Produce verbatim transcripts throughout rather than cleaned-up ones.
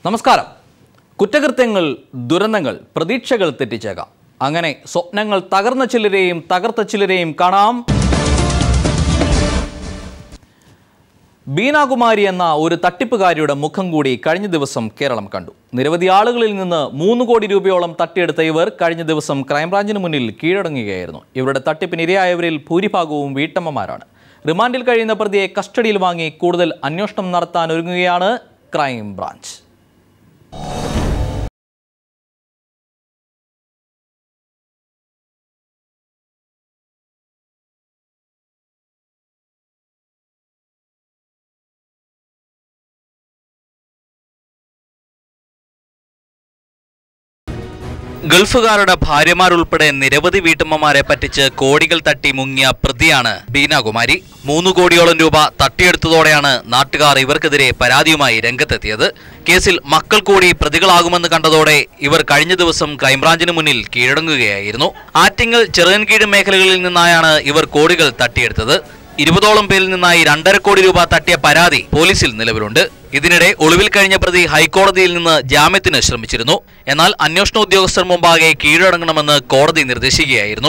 നമസ്കാരം. കുറ്റകൃത്യങ്ങൾ, ദുരന്തങ്ങൾ, പ്രതീക്ഷകൾ തെറ്റിച്ചേക്കാം. അങ്ങനെ സ്വപ്നങ്ങൾ തകർന്ന ചിലരെയും തകർത്ത ചിലരെയും കാണാം. ബീന കുമാരി എന്ന ഒരു തട്ടിപ്പുകാരിയുടെ മുഖം കൂടി കഴിഞ്ഞ ദിവസം കേരളം കണ്ടു. നിരവധി ആളുകളിൽ നിന്ന് മൂന്ന് കോടി രൂപയോളം തട്ടിയെടുത്ത ഇവർ കഴിഞ്ഞ ദിവസം ക്രൈംബ്രാഞ്ചിന് മുന്നിൽ കീഴടങ്ങുകയായിരുന്നു. ഇവരുടെ തട്ടിപ്പിന് ഇരയായവരിൽ ഭൂരിഭാഗവും വീട്ടമ്മമാരാണ്. റിമാൻഡിൽ കഴിയുന്ന പ്രതിയെ കസ്റ്റഡിയിൽ വാങ്ങി കൂടുതൽ അന്വേഷണം നടത്താൻ ഒരുങ്ങുകയാണ് ക്രൈംബ്രാഞ്ച്. ഗൾഫുകാരുടെ ഭാര്യമാരുൾപ്പെടെ നിരവധി വീട്ടമ്മമാരെ പറ്റിച്ച് കോടികൾ തട്ടി മുങ്ങിയ പ്രതിയാണ് ബീന കുമാരി. മൂന്ന് കോടിയോളം രൂപ തട്ടിയെടുത്തതോടെയാണ് നാട്ടുകാർ ഇവർക്കെതിരെ പരാതിയുമായി രംഗത്തെത്തിയത്. കേസിൽ മക്കൾ കൂടി പ്രതികളാകുമെന്ന് കണ്ടതോടെ ഇവർ കഴിഞ്ഞ ദിവസം ക്രൈംബ്രാഞ്ചിന് മുന്നിൽ കീഴടങ്ങുകയായിരുന്നു. ആറ്റിങ്ങൽ ചെറുകൻകീഴ് മേഖലകളിൽ നിന്നായാണ് ഇവർ കോടികൾ തട്ടിയെടുത്തത്. ഇരുപതോളം പേരിൽ നിന്നായി രണ്ടര കോടി രൂപ തട്ടിയ പരാതി പോലീസിൽ നിലവിലുണ്ട്. ഇതിനിടെ ഒളിവിൽ കഴിഞ്ഞ പ്രതി ഹൈക്കോടതിയിൽ നിന്ന് ജാമ്യത്തിന് ശ്രമിച്ചിരുന്നു. എന്നാൽ അന്വേഷണ ഉദ്യോഗസ്ഥർ മുമ്പാകെ കീഴടങ്ങണമെന്ന് കോടതി നിർദ്ദേശിക്കുകയായിരുന്നു.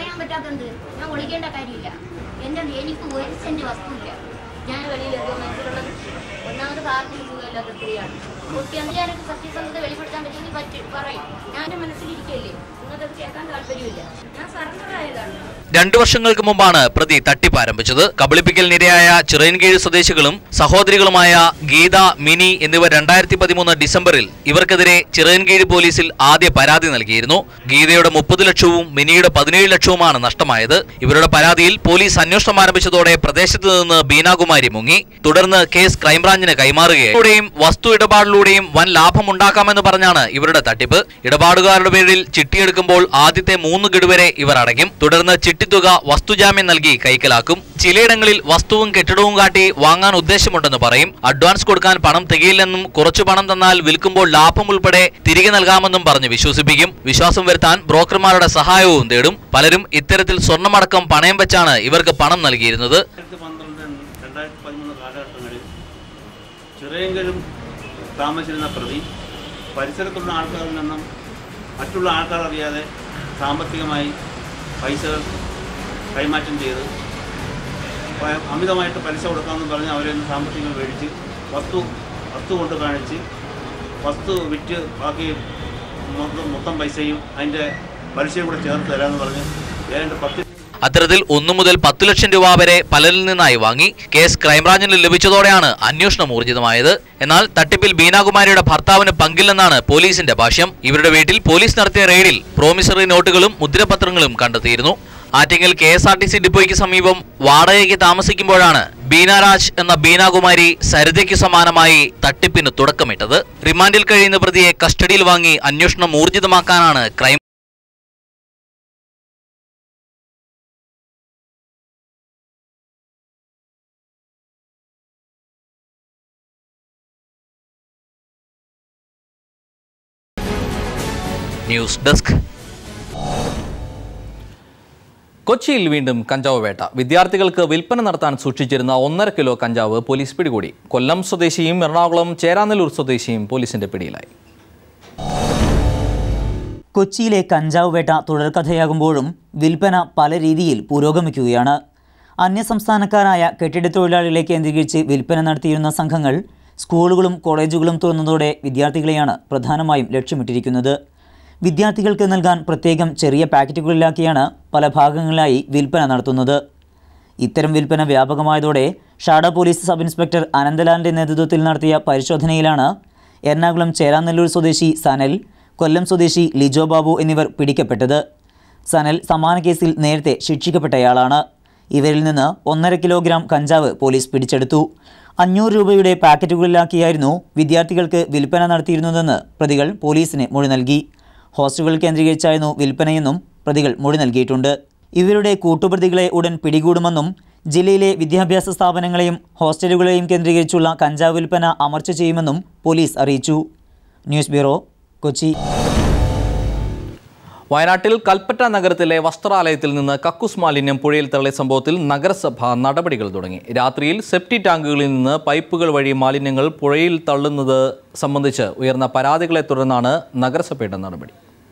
രണ്ടു വർഷങ്ങൾക്ക് മുമ്പാണ് പ്രതി തട്ടിപ്പ് ആരംഭിച്ചത്. കബളിപ്പിക്കലിനിരയായ ചിറയൻകീഴ് സ്വദേശികളും സഹോദരികളുമായ ഗീത, മിനി എന്നിവർ രണ്ടായിരത്തി പതിമൂന്ന് ഡിസംബറിൽ ഇവർക്കെതിരെ ചിറയൻകീഴ് പോലീസിൽ ആദ്യ പരാതി നൽകിയിരുന്നു. ഗീതയുടെ മുപ്പത് ലക്ഷവും മിനിയുടെ പതിനേഴ് ലക്ഷവുമാണ് നഷ്ടമായത്. ഇവരുടെ പരാതിയിൽ പോലീസ് അന്വേഷണം ആരംഭിച്ചതോടെ പ്രദേശത്ത് നിന്ന് ബീന കുമാരി മുങ്ങി. തുടർന്ന് കേസ് ക്രൈംബ്രാഞ്ചിന് കൈമാറുകയും വസ്തു ഇടപാടിലൂടെയും വൻ ലാഭമുണ്ടാക്കാമെന്ന് പറഞ്ഞാണ് ഇവരുടെ തട്ടിപ്പ്. ഇടപാടുകാരുടെ പേരിൽ ചിട്ടിയെടുക്കുമ്പോൾ ആദ്യത്തെ മൂന്ന് ഗഡു വരെ ഇവർ അടയ്ക്കും. തുടർന്ന് ചിട്ടിത്തുക വസ്തുജാമ്യം നൽകി കൈക്കലാക്കും. ചിലയിടങ്ങളിൽ വസ്തുവും കെട്ടിടവും കാട്ടി വാങ്ങാൻ ഉദ്ദേശമുണ്ടെന്ന് പറയും. അഡ്വാൻസ് കൊടുക്കാൻ പണം തികയില്ലെന്നും കുറച്ചു പണം തന്നാൽ വിൽക്കുമ്പോൾ ലാഭം ഉൾപ്പെടെ തിരികെ നൽകാമെന്നും പറഞ്ഞ് വിശ്വസിപ്പിക്കും. വിശ്വാസം വരുത്താൻ ബ്രോക്കർമാരുടെ സഹായവും തേടും. പലരും ഇത്തരത്തിൽ സ്വർണ്ണമടക്കം പണയം വെച്ചാണ് ഇവർക്ക് പണം നൽകിയിരുന്നത്. താമസിച്ചിരുന്ന പ്രതി പരിസരത്തുള്ള ആൾക്കാരിൽ നിന്നും മറ്റുള്ള ആൾക്കാർ അറിയാതെ സാമ്പത്തികമായി പൈസ കൈമാറ്റം ചെയ്ത് അമിതമായിട്ട് പലിശ കൊടുക്കാമെന്ന് പറഞ്ഞ് അവരെ സാമ്പത്തികം മേടിച്ച് വസ്തു വസ്തു കൊണ്ട് കാണിച്ച് വസ്തു വിറ്റ് ബാക്കി മൊത്തം മൊത്തം പൈസയും അതിൻ്റെ പലിശയും കൂടെ ചേർത്ത് തരാമെന്ന് പറഞ്ഞ് ഏതാണ്ട് പത്ത് അത്തരത്തിൽ ഒന്നു മുതൽ പത്ത് ലക്ഷം രൂപ വരെ പലരിൽ നിന്നായി വാങ്ങി. കേസ് ക്രൈംബ്രാഞ്ചിന് ലഭിച്ചതോടെയാണ് അന്വേഷണം ഊർജിതമായത്. എന്നാൽ തട്ടിപ്പിൽ ബീന കുമാരിയുടെ ഭർത്താവിന് പങ്കില്ലെന്നാണ് പോലീസിന്റെ ഭാഷ്യം. ഇവരുടെ വീട്ടിൽ പോലീസ് നടത്തിയ റെയ്ഡിൽ പ്രോമിസറി നോട്ടുകളും മുദ്രപത്രങ്ങളും കണ്ടെത്തിയിരുന്നു. Attingal K S R T C ഡിപ്പോയ്ക്ക് സമീപം വാടകയ്ക്ക് താമസിക്കുമ്പോഴാണ് ബീനാരാജ് എന്ന ബീന കുമാരി സരിതയ്ക്ക് സമാനമായി തട്ടിപ്പിന് തുടക്കമിട്ടത്. റിമാൻഡിൽ കഴിയുന്ന പ്രതിയെ കസ്റ്റഡിയിൽ വാങ്ങി അന്വേഷണം ഊർജിതമാക്കാനാണ് ക്രൈം ന്യൂസ് ഡെസ്ക്. കൊച്ചിയിൽ വീണ്ടും കഞ്ചാവ് വേട്ട. വിദ്യാർത്ഥികൾക്ക് വിൽപ്പന നടത്താൻ സൂക്ഷിച്ചിരുന്ന ഒന്നര കിലോ കഞ്ചാവ് പോലീസ് പിടികൂടി. കൊല്ലം സ്വദേശിയും എറണാകുളം ചേരാനെല്ലൂർ സ്വദേശിയും പോലീസിന്റെ പിടിയിലായി. കൊച്ചിയിലെ കഞ്ചാവ് വേട്ട തുടർക്കഥയാകുമ്പോഴും വിൽപ്പന പല രീതിയിൽ പുരോഗമിക്കുകയാണ്. അന്യസംസ്ഥാനക്കാരായ കെട്ടിടത്തൊഴിലാളികളെ കേന്ദ്രീകരിച്ച് വിൽപ്പന നടത്തിയിരുന്ന സംഘങ്ങൾ സ്കൂളുകളും കോളേജുകളും തുറന്നതോടെ വിദ്യാർത്ഥികളെയാണ് പ്രധാനമായും ലക്ഷ്യമിട്ടിരിക്കുന്നത്. വിദ്യാർത്ഥികൾക്ക് നൽകാൻ പ്രത്യേകം ചെറിയ പാക്കറ്റുകളിലാക്കിയാണ് പല ഭാഗങ്ങളിലായി വിൽപ്പന നടത്തുന്നത്. ഇത്തരം വിൽപ്പന വ്യാപകമായതോടെ ഷാഡ പോലീസ് സബ് ഇൻസ്പെക്ടർ അനന്തലാലിൻ്റെ നേതൃത്വത്തിൽ നടത്തിയ പരിശോധനയിലാണ് എറണാകുളം ചേരാനെല്ലൂർ സ്വദേശി സനൽ, കൊല്ലം സ്വദേശി ലിജോ ബാബു എന്നിവർ പിടിക്കപ്പെട്ടത്. സനൽ സമാന കേസിൽ നേരത്തെ ശിക്ഷിക്കപ്പെട്ടയാളാണ്. ഇവരിൽ നിന്ന് ഒന്നര കിലോഗ്രാം കഞ്ചാവ് പോലീസ് പിടിച്ചെടുത്തു. അഞ്ഞൂറ് രൂപയുടെ പാക്കറ്റുകളിലാക്കിയായിരുന്നു വിദ്യാർത്ഥികൾക്ക് വിൽപ്പന നടത്തിയിരുന്നതെന്ന് പ്രതികൾ പോലീസിന് മൊഴി നൽകി. ഹോസ്റ്റലുകൾ കേന്ദ്രീകരിച്ചായിരുന്നു വിൽപ്പനയെന്നും പ്രതികൾ മൊഴി നൽകിയിട്ടുണ്ട്. ഇവരുടെ കൂട്ടുപ്രതികളെ ഉടൻ പിടികൂടുമെന്നും ജില്ലയിലെ വിദ്യാഭ്യാസ സ്ഥാപനങ്ങളെയും ഹോസ്റ്റലുകളെയും കേന്ദ്രീകരിച്ചുള്ള കഞ്ചാവ് വിൽപ്പന അമർച്ച ചെയ്യുമെന്നും പോലീസ് അറിയിച്ചു. News bureau, Kochi. വയനാട്ടിൽ കൽപ്പറ്റ നഗരത്തിലെ വസ്ത്രാലയത്തിൽ നിന്ന് കക്കൂസ് മാലിന്യം പുഴയിൽ തള്ളിയ സംഭവത്തിൽ നഗരസഭ നടപടികൾ തുടങ്ങി. രാത്രിയിൽ സെപ്റ്റി ടാങ്കുകളിൽ നിന്ന് പൈപ്പുകൾ വഴി മാലിന്യങ്ങൾ പുഴയിൽ തള്ളുന്നത് സംബന്ധിച്ച് ഉയർന്ന പരാതികളെ തുടർന്നാണ് നഗരസഭയുടെ നടപടി.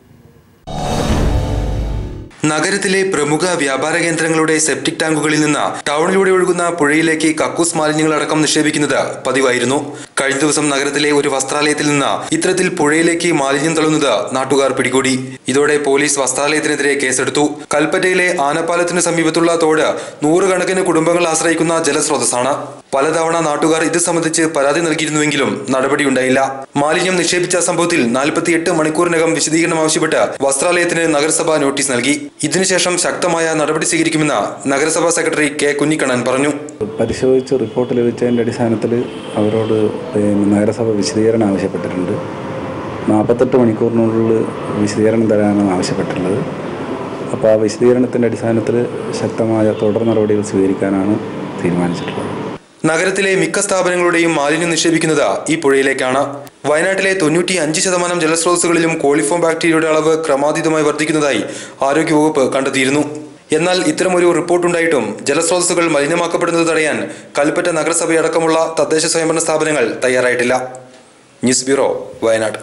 നഗരത്തിലെ പ്രമുഖ വ്യാപാര കേന്ദ്രങ്ങളുടെ സെപ്റ്റിക് ടാങ്കുകളിൽ നിന്ന് ടൗണിലൂടെ ഒഴുകുന്ന പുഴയിലേക്ക് കക്കൂസ് മാലിന്യങ്ങളടക്കം നിക്ഷേപിക്കുന്നത് പതിവായിരുന്നു. കഴിഞ്ഞ ദിവസം നഗരത്തിലെ ഒരു വസ്ത്രാലയത്തിൽ നിന്ന് ഇത്തരത്തിൽ പുഴയിലേക്ക് മാലിന്യം തള്ളുന്നത് നാട്ടുകാർ പിടികൂടി. ഇതോടെ പോലീസ് വസ്ത്രാലയത്തിനെതിരെ കേസെടുത്തു. കൽപ്പറ്റയിലെ ആനപ്പാലത്തിന് സമീപത്തുള്ള തോട് നൂറുകണക്കിന് കുടുംബങ്ങൾ ആശ്രയിക്കുന്ന ജലസ്രോതസ്സാണ്. പലതവണ നാട്ടുകാർ ഇത് സംബന്ധിച്ച് പരാതി നൽകിയിരുന്നുവെങ്കിലും നടപടിയുണ്ടായില്ല. മാലിന്യം നിക്ഷേപിച്ച സംഭവത്തിൽ നാൽപ്പത്തിയെട്ട് മണിക്കൂറിനകം വിശദീകരണം ആവശ്യപ്പെട്ട് വസ്ത്രാലയത്തിന് നഗരസഭ നോട്ടീസ് നൽകി. ഇതിനുശേഷം ശക്തമായ നടപടി സ്വീകരിക്കുമെന്ന് നഗരസഭാ സെക്രട്ടറി കെ കുഞ്ഞിക്കണ്ണൻ പറഞ്ഞു. പരിശോധിച്ച് റിപ്പോർട്ട് ലഭിച്ചതിൻ്റെ അടിസ്ഥാനത്തിൽ അവരോട് നഗരസഭ വിശദീകരണം ആവശ്യപ്പെട്ടിട്ടുണ്ട്. നാൽപ്പത്തെട്ട് മണിക്കൂറിനുള്ളിൽ വിശദീകരണം തരാനാണ് ആവശ്യപ്പെട്ടിട്ടുള്ളത്. അപ്പോൾ ആ വിശദീകരണത്തിൻ്റെ അടിസ്ഥാനത്തിൽ ശക്തമായ തുടർ നടപടികൾ സ്വീകരിക്കാനാണ് തീരുമാനിച്ചിട്ടുള്ളത്. നഗരത്തിലെ മിക്ക സ്ഥാപനങ്ങളുടെയും മാലിന്യം നിക്ഷേപിക്കുന്നത് ഈ പുഴയിലേക്കാണ്. വയനാട്ടിലെ തൊണ്ണൂറ്റി അഞ്ച് ശതമാനം ജലസ്രോതസ്സുകളിലും കോളിഫോം ബാക്ടീരിയയുടെ അളവ് ക്രമാതീതമായി വർദ്ധിക്കുന്നതായി ആരോഗ്യവകുപ്പ് കണ്ടെത്തിയിരുന്നു. എന്നാൽ ഇത്തരമൊരു റിപ്പോർട്ടുണ്ടായിട്ടും ജലസ്രോതസ്സുകൾ മലിനമാക്കപ്പെടുന്നത് തടയാൻ കൽപ്പറ്റ നഗരസഭയടക്കമുള്ള തദ്ദേശ സ്വയംഭരണ സ്ഥാപനങ്ങൾ തയ്യാറായിട്ടില്ല. News bureau, Wayanad.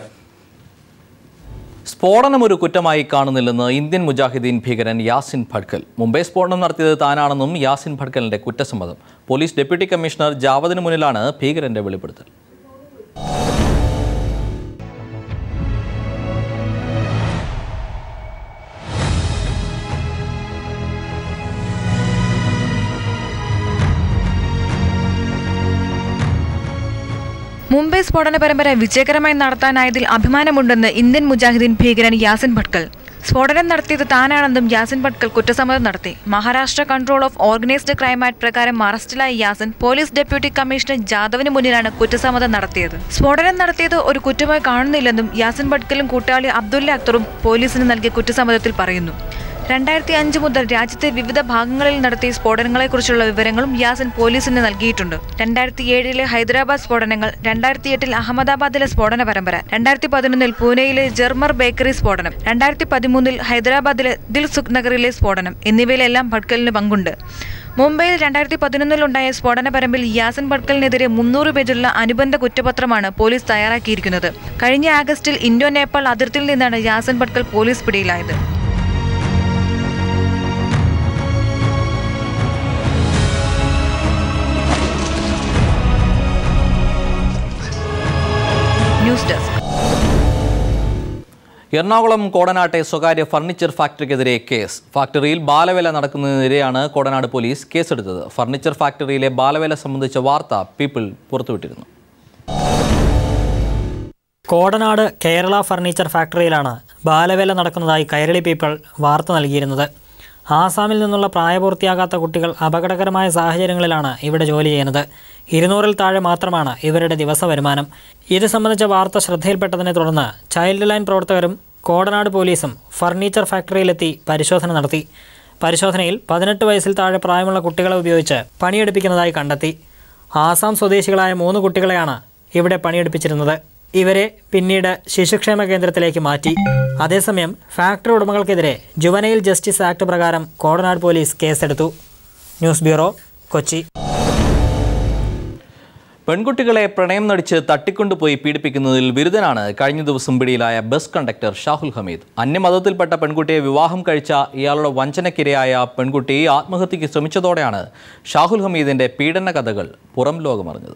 സ്ഫോടനം ഒരു കുറ്റമായി കാണുന്നില്ലെന്ന് ഇന്ത്യൻ മുജാഹിദീൻ ഭീകരൻ യാസിൻ ഭട്കൽ. മുംബൈ സ്ഫോടനം നടത്തിയത് താനാണെന്നും യാസിൻ ഭട്കലിന്റെ കുറ്റസമ്മതം. പോലീസ് ഡെപ്യൂട്ടി കമ്മീഷണർ ജാവദിന് മുന്നിലാണ് ഭീകരന്റെ വെളിപ്പെടുത്തൽ. മുംബൈ സ്ഫോടന പരമ്പര വിജയകരമായി നടത്താനായതിൽ അഭിമാനമുണ്ടെന്ന് ഇന്ത്യൻ മുജാഹിദീൻ ഭീകരൻ യാസിൻ ഭട്കൽ. സ്ഫോടനം നടത്തിയത് താനാണെന്നും യാസിൻ ഭട്കൽ കുറ്റസമ്മതം നടത്തി. Maharashtra control of organised crime act പ്രകാരം അറസ്റ്റിലായ യാസിൻ പോലീസ് ഡെപ്യൂട്ടി കമ്മീഷണർ ജാദവിന് മുന്നിലാണ് കുറ്റസമ്മതം നടത്തിയത്. സ്ഫോടനം നടത്തിയത് ഒരു കുറ്റമായി കാണുന്നില്ലെന്നും യാസിൻ ഭട്കലും കൂട്ടാളി അബ്ദുല്ല അക്തറും പോലീസിന് നൽകിയ കുറ്റസമ്മതത്തിൽ പറയുന്നു. രണ്ടായിരത്തി അഞ്ച് മുതൽ രാജ്യത്തെ വിവിധ ഭാഗങ്ങളിൽ നടത്തിയ സ്ഫോടനങ്ങളെക്കുറിച്ചുള്ള വിവരങ്ങളും യാസിൻ പോലീസിന് നൽകിയിട്ടുണ്ട്. രണ്ടായിരത്തി ഏഴിലെ ഹൈദരാബാദ് സ്ഫോടനങ്ങൾ, രണ്ടായിരത്തി എട്ടിൽ അഹമ്മദാബാദിലെ സ്ഫോടന പരമ്പര, രണ്ടായിരത്തി പതിനൊന്നിൽ പൂനെയിലെ ജർമർ ബേക്കറി സ്ഫോടനം, രണ്ടായിരത്തി പതിമൂന്നിൽ ഹൈദരാബാദിലെ ദിൽ സുഖ് നഗറിലെ സ്ഫോടനം എന്നിവയിലെല്ലാം ഭട്കലിന് പങ്കുണ്ട്. മുംബൈയിൽ രണ്ടായിരത്തി പതിനൊന്നിലുണ്ടായ സ്ഫോടന പരമ്പിൽ യാസിൻ ഭട്കലിനെതിരെ മുന്നൂറ് പേജുള്ള അനുബന്ധ കുറ്റപത്രമാണ് പോലീസ് തയ്യാറാക്കിയിരിക്കുന്നത്. കഴിഞ്ഞ ആഗസ്റ്റിൽ ഇന്തോ നേപ്പാൾ അതിർത്തിയിൽ നിന്നാണ് യാസിൻ ഭട്കൽ പോലീസ് പിടിയിലായത്. News desk. എറണാകുളം കോടനാട്ടെ സ്വകാര്യ ഫർണിച്ചർ ഫാക്ടറിക്കെതിരെ കേസ്. ഫാക്ടറിയിൽ ബാലവേല നടക്കുന്നതിനെതിരെയാണ് കോടനാട് പോലീസ് കേസെടുത്തത്. ഫർണിച്ചർ ഫാക്ടറിയിലെ ബാലവേല സംബന്ധിച്ച വാർത്ത പീപ്പിൾ പുറത്തുവിട്ടിരുന്നു. കോടനാട് കേരള ഫർണിച്ചർ ഫാക്ടറിയിലാണ് ബാലവേല നടക്കുന്നതായി കൈരളി പീപ്പിൾ വാർത്ത നൽകിയിരുന്നത്. ആസാമിൽ നിന്നുള്ള പ്രായപൂർത്തിയാകാത്ത കുട്ടികൾ അപകടകരമായ സാഹചര്യങ്ങളിലാണ് ഇവിടെ ജോലി ചെയ്യുന്നത്. ഇരുന്നൂറിൽ താഴെ മാത്രമാണ് ഇവരുടെ ദിവസ വരുമാനം. ഇത് സംബന്ധിച്ച വാർത്ത ശ്രദ്ധയിൽപ്പെട്ടതിനെ തുടർന്ന് ചൈൽഡ് ലൈൻ പ്രവർത്തകരും കോടനാട് പോലീസും ഫർണിച്ചർ ഫാക്ടറിയിലെത്തി പരിശോധന നടത്തി. പരിശോധനയിൽ പതിനെട്ട് വയസ്സിൽ താഴെ പ്രായമുള്ള കുട്ടികളെ ഉപയോഗിച്ച് പണിയെടുപ്പിക്കുന്നതായി കണ്ടെത്തി. ആസാം സ്വദേശികളായ മൂന്ന് കുട്ടികളെയാണ് ഇവിടെ പണിയെടുപ്പിച്ചിരുന്നത്. ഇവരെ പിന്നീട് ശിശുക്ഷേമ കേന്ദ്രത്തിലേക്ക് മാറ്റി. അതേസമയം ഫാക്ടറി ഉടമകൾക്കെതിരെ ജുവനൈൽ ജസ്റ്റിസ് ആക്ട് പ്രകാരം കോടനാട് പോലീസ് കേസെടുത്തു. News bureau, Kochi. പെൺകുട്ടികളെ പ്രണയം നടിച്ച് തട്ടിക്കൊണ്ടുപോയി പീഡിപ്പിക്കുന്നതിൽ വിരുദ്ധനാണ് കഴിഞ്ഞ ദിവസം പിടിയിലായ ബസ് കണ്ടക്ടർ ഷാഹുൽ ഹമീദ്. അന്യമതത്തിൽപ്പെട്ട പെൺകുട്ടിയെ വിവാഹം കഴിച്ച ഇയാളുടെ വഞ്ചനക്കിരയായ പെൺകുട്ടി ആത്മഹത്യയ്ക്ക് ശ്രമിച്ചതോടെയാണ് ഷാഹുൽ ഹമീദിന്റെ പീഡന കഥകൾ പുറം ലോകമറിഞ്ഞത്.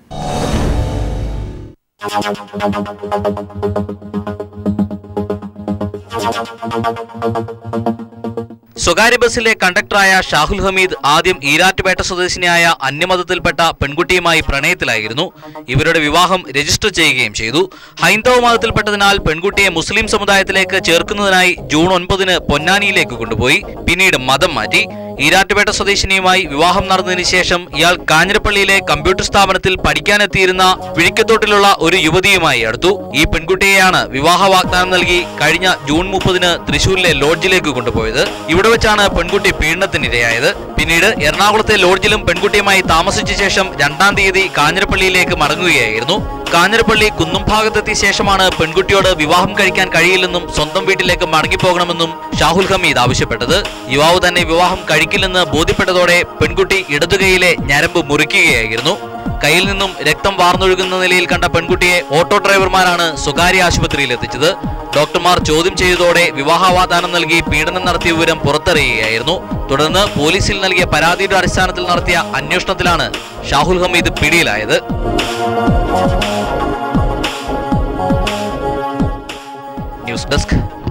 സ്വകാര്യ ബസ്സിലെ കണ്ടക്ടറായ ഷാഹുൽ ഹമീദ് ആദ്യം ഈരാറ്റുപേട്ട സ്വദേശിനിയായ അന്യമതത്തിൽപ്പെട്ട പെൺകുട്ടിയുമായി പ്രണയത്തിലായിരുന്നു. ഇവരുടെ വിവാഹം രജിസ്റ്റർ ചെയ്യുകയും ചെയ്തു. ഹൈന്ദവ മതത്തിൽപ്പെട്ടതിനാൽ പെൺകുട്ടിയെ മുസ്ലിം സമുദായത്തിലേക്ക് ചേർക്കുന്നതിനായി ജൂൺ ഒൻപതിന് പൊന്നാനിയിലേക്ക് കൊണ്ടുപോയി. പിന്നീട് മതം മാറ്റി. ഈരാറ്റുപേട്ട സ്വദേശിനിയുമായി വിവാഹം നടന്നതിന് ശേഷം ഇയാൾ കാഞ്ഞിരപ്പള്ളിയിലെ കമ്പ്യൂട്ടർ സ്ഥാപനത്തിൽ പഠിക്കാനെത്തിയിരുന്ന വിഴിക്കത്തോട്ടിലുള്ള ഒരു യുവതിയുമായി അടുത്തു. ഈ പെൺകുട്ടിയെയാണ് വിവാഹ വാഗ്ദാനം നൽകി കഴിഞ്ഞ ജൂൺ മുപ്പതിന് തൃശൂരിലെ ലോഡ്ജിലേക്ക് കൊണ്ടുപോയത്. ഇവിടെ ഇവിടെ വെച്ചാണ് പെൺകുട്ടി പീഡനത്തിനിരയായത്. പിന്നീട് എറണാകുളത്തെ ലോഡ്ജിലും പെൺകുട്ടിയുമായി താമസിച്ച ശേഷം രണ്ടാം തീയതി കാഞ്ഞിരപ്പള്ളിയിലേക്ക് മടങ്ങുകയായിരുന്നു. കാഞ്ഞിരപ്പള്ളി കുന്നുംഭാഗത്തെത്തിയ ശേഷമാണ് പെൺകുട്ടിയോട് വിവാഹം കഴിക്കാൻ കഴിയില്ലെന്നും സ്വന്തം വീട്ടിലേക്ക് മടങ്ങിപ്പോകണമെന്നും ഷാഹുൽ ഹമീദ് ആവശ്യപ്പെട്ടത്. യുവാവ് തന്നെ വിവാഹം കഴിക്കില്ലെന്ന് ബോധ്യപ്പെട്ടതോടെ പെൺകുട്ടി ഇടതുകൈയിലെ ഞരമ്പ് മുറിക്കുകയായിരുന്നു. കയ്യിൽ നിന്നും രക്തം വാർന്നൊഴുകുന്ന നിലയിൽ കണ്ട പെൺകുട്ടിയെ ഓട്ടോ ഡ്രൈവർമാരാണ് സ്വകാര്യ ആശുപത്രിയിൽ എത്തിച്ചത്. ഡോക്ടർമാർ ചോദ്യം ചെയ്തതോടെ വിവാഹവാഗ്ദാനം നൽകി പീഡനം നടത്തിയ വിവരം പുറത്തറിയുകയായിരുന്നു. തുടർന്ന് പോലീസിൽ നൽകിയ പരാതിയുടെ അടിസ്ഥാനത്തിൽ നടത്തിയ അന്വേഷണത്തിലാണ് ഷാഹുൽ ഹമീദ് പിടിയിലായത്. News desk